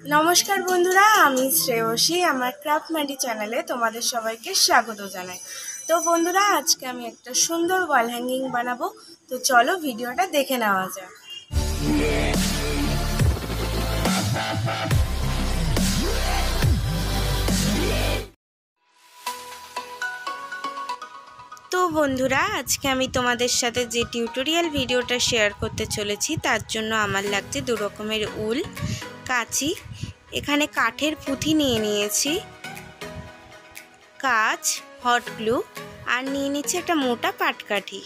নমস্কার বন্ধুরা, আমি শ্রেয়সী আমার ক্রাফট ম্যাডি চ্যানেলে তোমাদের সবাইকে স্বাগত জানাই। তো বন্ধুরা, আজকে আমি একটা সুন্দর ওয়াল হ্যাঙ্গিং বানাবো। তো চলো ভিডিওটা দেখে নেওয়া যাক। তো বন্ধুরা, আজকে আমি তোমাদের সাথে যে টিউটোরিয়াল ভিডিওটা শেয়ার করতে চলেছি তার জন্য আমার লাগছে 2 রকমের উল, কাঁচি, এখানে কাঠের পুঁথি নিয়ে নিয়েছি, কাঁচ, হট গ্লু আর নিয়ে নিচ্ছি একটা মোটা পাটকাঠি।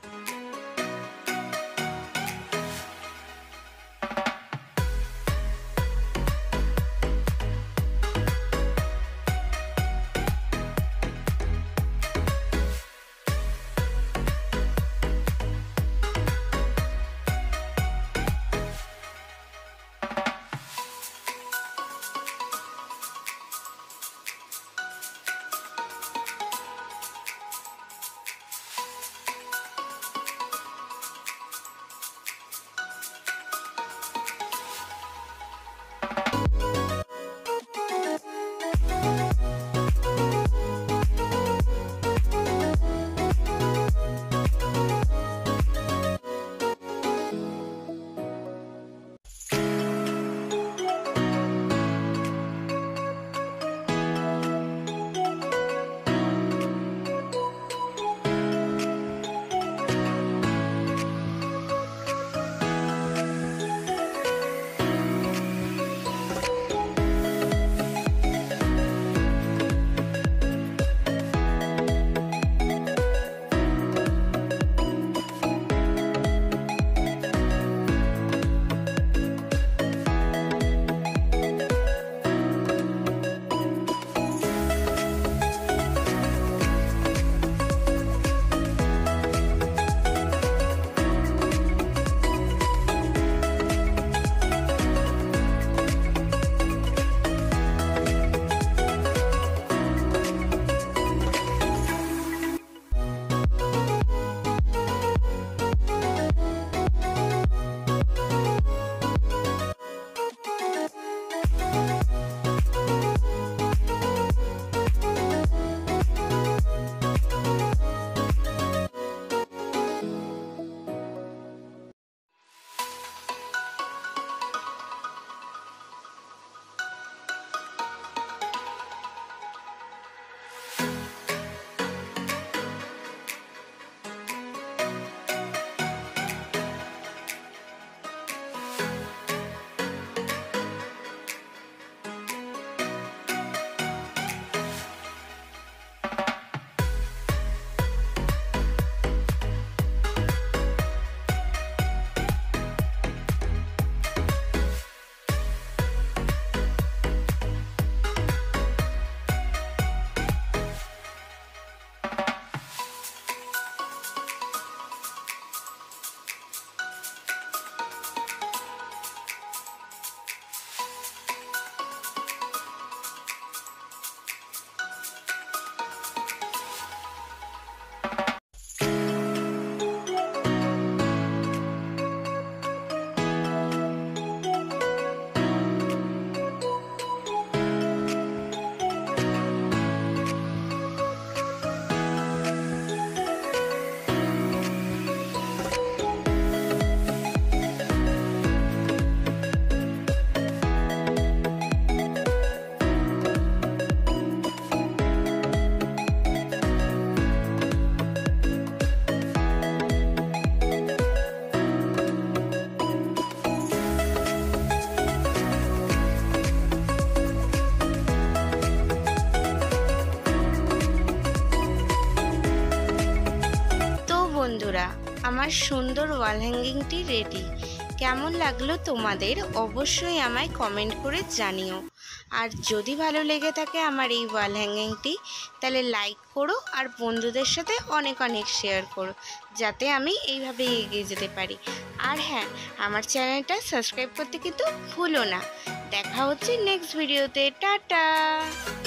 বন্ধুরা, আমার সুন্দর ওয়াল হ্যাঙ্গিংটি রেডি। কেমন লাগলো তোমাদের অবশ্যই আমায় কমেন্ট করে জানিও। আর যদি ভালো লেগে থাকে আমার এই ওয়াল হ্যাঙ্গিংটি, তাহলে লাইক করো আর বন্ধুদের সাথে অনেক অনেক শেয়ার করো, যাতে আমি এইভাবে এগিয়ে যেতে পারি। আর হ্যাঁ, আমার চ্যানেলটা সাবস্ক্রাইব করতে কিন্তু ভুলো না। দেখা হচ্ছে নেক্সট ভিডিওতে। টাটা।